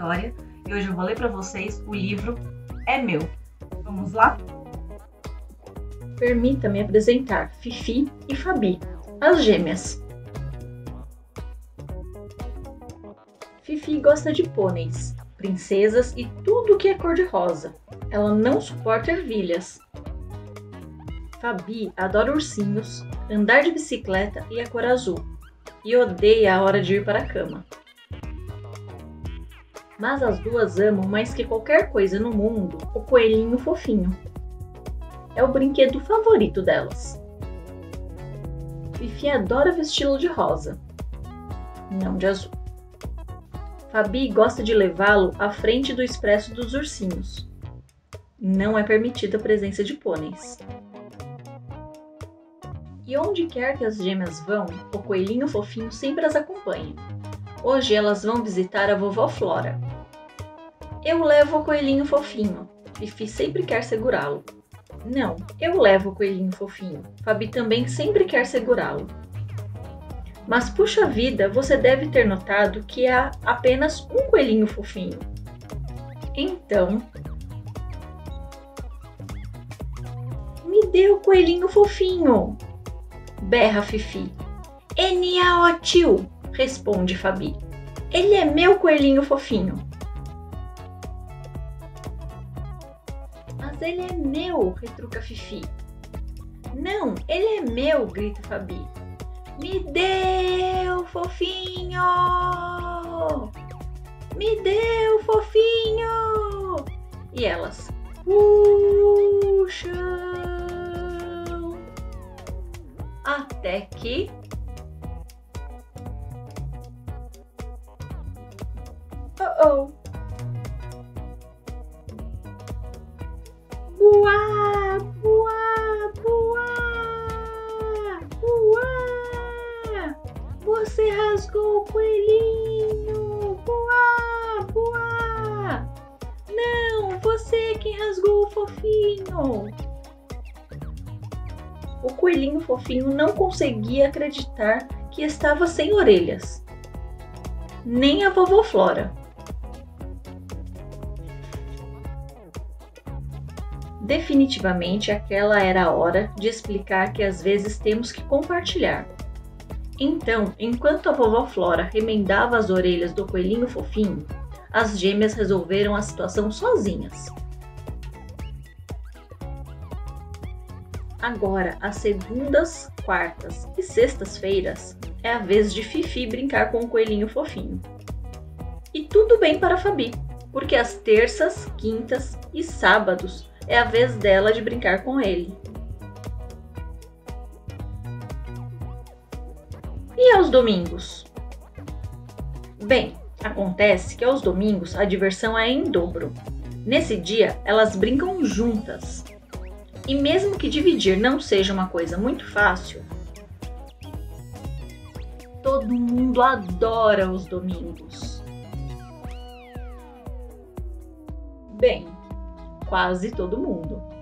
Vitória e hoje eu vou ler para vocês o livro É Meu. Vamos lá? Permita-me apresentar Fifi e Fabi, as gêmeas. Fifi gosta de pôneis, princesas e tudo que é cor-de-rosa. Ela não suporta ervilhas. Fabi adora ursinhos, andar de bicicleta e a cor azul, e odeia a hora de ir para a cama. Mas as duas amam mais que qualquer coisa no mundo o coelhinho fofinho. É o brinquedo favorito delas. Fifi adora vesti-lo de rosa, não de azul. Fabi gosta de levá-lo à frente do expresso dos ursinhos. Não é permitida a presença de pôneis. E onde quer que as gêmeas vão, o coelhinho fofinho sempre as acompanha. Hoje elas vão visitar a vovó Flora. Eu levo o coelhinho fofinho. Fifi sempre quer segurá-lo. Não, eu levo o coelhinho fofinho. Fabi também sempre quer segurá-lo. Mas puxa vida, você deve ter notado que há apenas um coelhinho fofinho. Então, me dê o coelhinho fofinho! Berra Fifi. Eniaotiu, responde Fabi. Ele é meu coelhinho fofinho. Mas ele é meu, retruca Fifi. Não, ele é meu, grita Fabi. Me dê o fofinho! Me dê o fofinho! E elas puxam até que oh! Buá, buá, buá, buá! Você rasgou o coelhinho! Buá, buá! Não, você é quem rasgou o fofinho! O coelhinho fofinho não conseguia acreditar que estava sem orelhas. Nem a vovó Flora. Definitivamente aquela era a hora de explicar que às vezes temos que compartilhar. Então, enquanto a vovó Flora remendava as orelhas do coelhinho fofinho, as gêmeas resolveram a situação sozinhas. Agora, às segundas, quartas e sextas-feiras, é a vez de Fifi brincar com o coelhinho fofinho. E tudo bem para Fabi, porque às terças, quintas e sábados é a vez dela de brincar com ele. E aos domingos? Bem, acontece que aos domingos a diversão é em dobro. Nesse dia, elas brincam juntas. E mesmo que dividir não seja uma coisa muito fácil, todo mundo adora os domingos. Bem, quase todo mundo.